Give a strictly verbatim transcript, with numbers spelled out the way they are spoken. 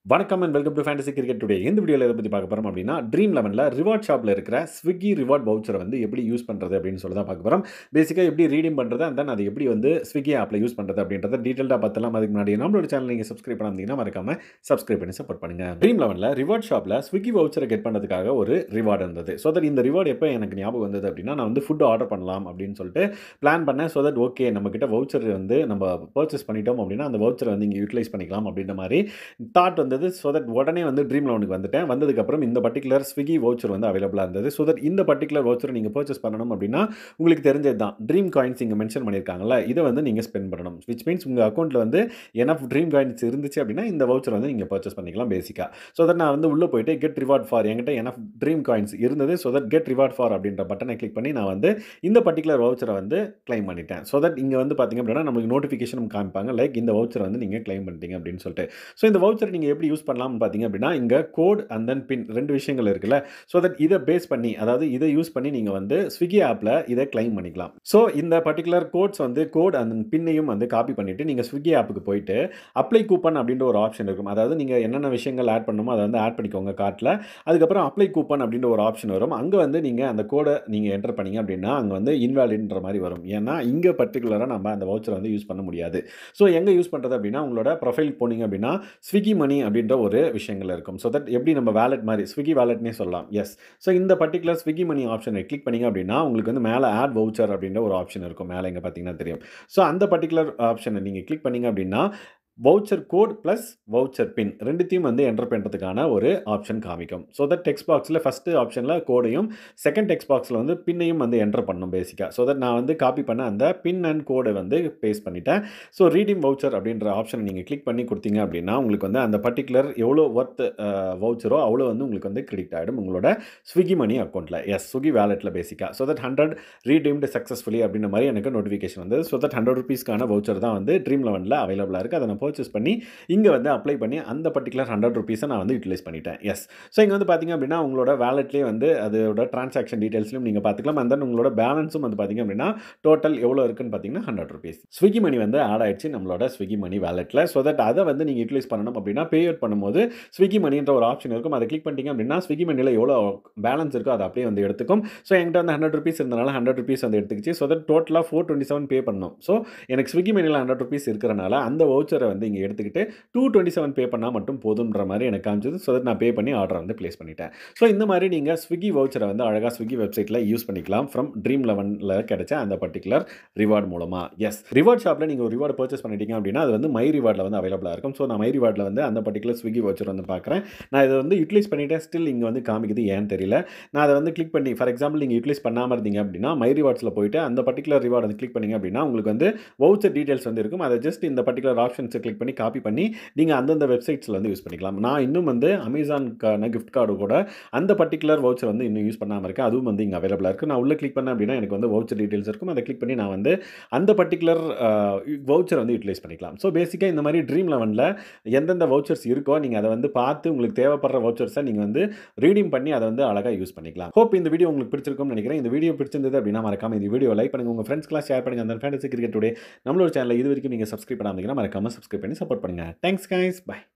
வணக்கம் and welcome to fantasy cricket today. இந்த வீடியோவில் எதை பற்றி பார்க்க போகிறோம் அப்படின்னா, ட்ரீம் லெவனில் ரிவார்ட் ஷாப்பில் இருக்கிற ஸ்விக்கி ரிவார்ட் வவுச்சரை வந்து எப்படி யூஸ் பண்ணுறது அப்படின்னு சொல்லி தான் பார்க்க போகிறோம். பேசிக்காக எப்படி ரீடீம் பண்ணுறது அண்ட் தென் அது எப்படி வந்து ஸ்விக்கி ஆப்பில் யூஸ் பண்ணுறது அப்படின்றத டீட்டெயிலாக பார்த்தலாம். அதுக்கு முன்னாடி நம்மளோட சேனல் நீங்கள் சப்ஸ்கிரைப் பண்ணாமல் மறக்காம சப்ஸ்கிரைப் பண்ணி சப்போர்ட் பண்ணுங்கள். ட்ரீம் லெவனில் ரிவார்ட் ஷாப்பில் ஸ்விக்கி வவுச்சரை கெட் பண்ணுறதுக்காக ஒரு ரிவார்டு இருந்தது. ஸோ தட் இந்த ரிவார்டு எப்போ எனக்கு ஞாபகம் வந்தது அப்படின்னா, நான் வந்து ஃபுட் ஆர்டர் பண்ணலாம் அப்படின்னு சொல்லிட்டு பிளான் பண்ணேன். ஸோ தட் ஓகே நம்மக்கிட்ட வவுச்சர் வந்து நம்ம பர்ச்சேஸ் பண்ணிட்டோம் அப்படின்னா அந்த வவுச்சரை வந்து இங்கே யூட்டிலைஸ் பண்ணிக்கலாம் அப்படின்ற மாதிரி தாட் வந்தது. ஸோ தட் உடனே வந்து ட்ரீம் லெவனுக்கு வந்துட்டேன். வந்ததுக்கப்புறம் இந்த பர்டிகுலர் ஸ்விக்கி வவுச்சர் வந்து அவைலபிளாக இருந்தது. ஸோ தட் இந்த பர்டிகுலர் வவுச்சரை நீங்கள் பர்ச்சேஸ் பண்ணணும் அப்படின்னா உங்களுக்கு தெரிஞ்சது தான், ட்ரீம் காயின்ஸ் இங்கே மென்ஷன் பண்ணியிருக்காங்கல்ல, இதை வந்து நீங்கள் ஸ்பெண்ட் பண்ணணும். விச் மீன்ஸ் உங்கள் அக்கௌண்ட்டில் வந்து எனஃப் ட்ரீம் காயின்ஸ் இருந்துச்சு அப்படின்னா இந்த வவுச்சர் வந்து நீங்கள் பர்ச்சேஸ் பண்ணிக்கலாம் பேசிக்காக. ஸோ தட் நான் வந்து உள்ளே போயிட்டு கெட் ரிவார்ட் ஃபார், என்கிட்ட எனஃப் ட்ரீம் காயின்ஸ் இருந்தது. So that get reward for அப்படின்ற பட்டனை கிளிக் பண்ணி நான் வந்து இந்த பர்டிகுலர் வவுச்சரை வந்து கிளைம் பண்ணிட்டேன். ஸோ தட் இங்கே வந்து பார்த்தீங்க அப்படின்னா நம்மளுக்கு நோட்டிஃபிகேஷன் காமிப்பாங்க, லைக் இந்த வவுச்சரை வந்து நீங்கள் கிளைம் பண்ணிட்டீங்க அப்படின்னு சொல்லிட்டு. ஸோ இந்த வவுச்சரை நீங்கள் எப்படி யூஸ் பண்ணலாம்னு பார்த்தீங்க அப்படின்னா, இங்கே கோட் அண்ட் தென் பின் ரெண்டு விஷயங்கள் இருக்குல்ல. ஸோ தட் இதை பேஸ் பண்ணி, அதாவது இதை யூஸ் பண்ணி நீங்கள் வந்து ஸ்விக்கி ஆப்பில் இதை கிளைம் பண்ணிக்கலாம். ஸோ இந்த பர்டிகுலர் கோட்ஸ் வந்து கோட் அண்ட் பின்னையும் வந்து காப்பி பண்ணிவிட்டு நீங்கள் ஸ்விக்கி ஆப்புக்கு போயிட்டு அப்ளை கூப்பன் அப்படின்ற ஒரு ஆப்ஷன் இருக்கும். அதாவது நீங்கள் என்னென்ன விஷயங்கள் ஆட் பண்ணணுமோ அதை வந்து ஆட் பண்ணிக்கோங்க கார்ட்டில். அதுக்கப்புறம் அப்ளை கூப்பன் அப்படின்ற ஒரு ஆப்ஷன் வரும். அங்கே வந்து நீங்கள் அந்த கோடை நீங்கள் என்டர் பண்ணீங்க அப்படின்னா அங்கே வந்து இன்வாலிட்ன்ற மாதிரி வரும். ஏன்னா இங்கே பர்டிகுலராக நம்ம அந்த வவுச்சரை வந்து யூஸ் பண்ண முடியாது. ஸோ எங்கே யூஸ் பண்ணுறது அப்படின்னா, உங்களோட ப்ரொஃபைல் போனீங்க அப்படின்னா ஸ்விக்கி மணி அப்படின்ற ஒரு விஷயங்கள் இருக்கும். ஸோ தட் எப்படி நம்ம வேலட் மாதிரி ஸ்விக்கி வேலட்னே சொல்லலாம். எஸ். ஸோ இந்த பர்டிகுலர் ஸ்விக்கி மணி ஆப்ஷனை கிளிக் பண்ணீங்க அப்படின்னா உங்களுக்கு வந்து மேலே ஆட் வவுச்சர் அப்படின்ற ஒரு ஆப்ஷன் இருக்கும். மேலே இங்கே பார்த்தீங்கன்னா தெரியும். ஸோ அந்த பர்டிகுலர் ஆப்ஷனை நீங்கள் கிளிக் பண்ணீங்க அப்படின்னா voucher code plus voucher pin ரெண்டுத்தையும் வந்து என்டர் பண்ணுறதுக்கான ஒரு ஆப்ஷன் காமிக்கும். ஸோ தட் டெக்ஸ்ட் பாக்ஸில் ஃபஸ்ட்டு ஆப்ஷனில் கோடையும் செகண்ட் டெக்ஸ்ட் பாக்ஸில் வந்து பின்னையும் வந்து என்டர் பண்ணணும் பேசிக்காக. ஸோ தட் நான் வந்து காப்பி பண்ண அந்த பின் அண்ட் கோடை வந்து பேஸ்ட் பண்ணிட்டேன். ஸோ ரீடீம் வவுச்சர் அப்படின்ற ஆப்ஷனை நீங்கள் கிளிக் பண்ணி கொடுத்தீங்க அப்படின்னா உங்களுக்கு வந்து அந்த பர்டிகுலர் எவ்வளோ ஒர்த் வவுச்சரோ அவ்வளோ வந்து உங்களுக்கு வந்து கிரெடிட் ஆகிடும் உங்களோட ஸ்விக்கி மணி அக்கௌண்ட்டில். எஸ், ஸ்விக்கி வேலெட்டில் பேசிக்காக. So that hundred redeemed successfully அப்படின்ற மாதிரி எனக்கு நோட்டிஃபிகேஷன் வந்தது. ஸோ தட் ஹண்ட்ரட் ருபீஸ்க்கான வவுச்சர் தான் வந்து ட்ரீம் லெவனில் அவைலபிளாக இருக்குது. அதை நான் பர்ச்சேஸ் பண்ணி இங்கே வந்து அப்ளை பண்ணி அந்த பர்டிகுலர் ஹண்ட்ரட் ருபீஸை நான் வந்து யூட்டிலைஸ் பண்ணிட்டேன். எஸ். ஸோ இங்கே வந்து பார்த்தீங்க அப்படின்னா உங்களோட வேலெட்லேயே வந்து அதோட டிரான்சாக்ஷன் டீட்டெயில்ஸ்லையும் நீங்கள் பார்த்துக்கலாம். அந்த உங்களோட பேலன்ஸும் வந்து பார்த்தீங்க அப்படின்னா டோட்டல் எவ்வளோ இருக்குன்னு பார்த்தீங்கன்னா ஹண்ட்ரட் ருபீஸ் ஸ்விக்கி மணி வந்து ஆட் ஆயிடுச்சு நம்மளோட ஸ்விக்கி மணி வேலெட்டில். ஸோ தட் அதை வந்து நீங்கள் யூட்டிலைஸ் பண்ணணும் அப்படின்னா பே அவுட் பண்ணும்போது ஸ்விக்கி மணின்ற ஒரு ஆப்ஷன் இருக்கும். அதை கிளிக் பண்ணிட்டீங்க அப்படின்னா ஸ்விக்கி மணியில் எவ்வளோ பேலன்ஸ் இருக்கோ அதை அப்படியே வந்து எடுத்துக்கும். ஸோ என்கிட்ட வந்து ஹண்ட்ரட் ருபீஸ் இருந்தனால ஹண்ட்ரட் ருபீஸ் வந்து எடுத்துக்கிச்சு. ஸோ தட் டோட்டலாக ஃபோர் டுவெண்ட்டி செவன் பே பண்ணணும். ஸோ எனக்கு ஸ்விக்கி மணியில் ஹண்ட்ரட் ருபீஸ் இருக்கிறனால அந்த வவுச்சரை வந்து இங்கே எடுத்துக்கிட்டு டூ டுவெண்ட்டி செவன் பே பண்ணால் மட்டும் போதுன்ற மாதிரி எனக்கு காமிச்சது. ஸோ தட் நான் பே பண்ணி ஆர்டரை வந்து பிளேஸ் பண்ணிட்டேன். ஸோ இந்த மாதிரி நீங்கள் ஸ்விக்கி வவுச்சரை வந்து அழகாக ஸ்விக்கி வெப்சைட்டில் யூஸ் பண்ணிக்கலாம் ஃப்ரம் ட்ரீம் லெவனில் கிடைச்ச அந்த பர்டிகுலர் ரிவார்டு மூலமாக. எஸ், ரிவார்ட் ஷாப்பில் நீங்கள் ஒரு ரிவார்டு பர்ச்சேஸ் பண்ணிட்டீங்க அப்படின்னா அது வந்து மை ரிவார்டில் வந்து அவைலபிளாக இருக்கும். ஸோ நான் மை ரிவார்டில் வந்து அந்த பர்டிகுலர் ஸ்விக்கி வவுச்சர் வந்து பார்க்குறேன். நான் இதை வந்து யூட்டிலைஸ் பண்ணிட்டேன். ஸ்டில் இங்கே வந்து காமிக்குது ஏன்னு தெரியல. நான் அதை வந்து கிளிக் பண்ணி, ஃபார் எக்ஸாம்பிள் நீங்கள் யூட்டிலைஸ் பண்ணாமல் இருந்தீங்க அப்படின்னா மை ரிவார்ட்ஸில் போயிட்டு அந்த பர்டிகுலர் ரிவார்டு வந்து கிளிக் பண்ணிங்க அப்படின்னா உங்களுக்கு வந்து வவுச்சர் டீட்டெயில்ஸ் வந்து இருக்கும். அதை ஜஸ்ட் இந்த பர்டிகுலர் ஆப்ஷன்ஸை கிளிக் பண்ணி காப்பி பண்ணி நீங்கள் அந்தந்த வெப்சைட்ஸில் வந்து யூஸ் பண்ணிக்கலாம். நான் இன்னும் வந்து அமேசானுக்கான கிஃப்ட் கார்டு கூட அந்த பர்டிகுலர் வவுச்சர் வந்து இன்னும் யூஸ் பண்ணாமல் இருக்கேன். அதுவும் வந்து இங்கே அவைலபிளாக இருக்குது. நான் உள்ளே கிளிக் பண்ணேன் அப்படின்னா எனக்கு வந்து வவுச்சர் டீட்டெயில்ஸ் இருக்கும். அதை கிளிக் பண்ணி நான் வந்து அந்த பர்டிகுலர் வவுச்சர் வந்து யூட்டிலைஸ் பண்ணிக்கலாம். ஸோ பேசிக்காக இந்த மாதிரி ட்ரீம் லெவனில் எந்தெந்த வவுச்சர்ஸ் இருக்கோ நீங்கள் அதை வந்து பார்த்து உங்களுக்கு தேவைப்படுற வவுச்சர்ஸை நீங்கள் வந்து ரீடீம் பண்ணி அதை வந்து அழகாக யூஸ் பண்ணிக்கலாம். ஹோப் இந்த வீடியோ உங்களுக்கு பிடிச்சிருக்கும்னு நினைக்கிறேன். இந்த வீடியோ பிடிச்சிருந்தது அப்படின்னா மறக்காம இந்த வீடியோ லைக் பண்ணுங்கள், உங்கள் ஃப்ரெண்ட்ஸ்க்குலாம் ஷேர் பண்ணுங்கள். அந்த ஃபேண்டசி கிரிக்கெட் டுடே நம்மளோட சேனலில் இது வரைக்கும் நீங்கள் சப்ஸ்கிரைப் பண்ணாமல் மறக்காம சப்ஸ்கிரைப் பண்ணி சப்போர்ட் பண்ணுங்கள். Thanks guys, by.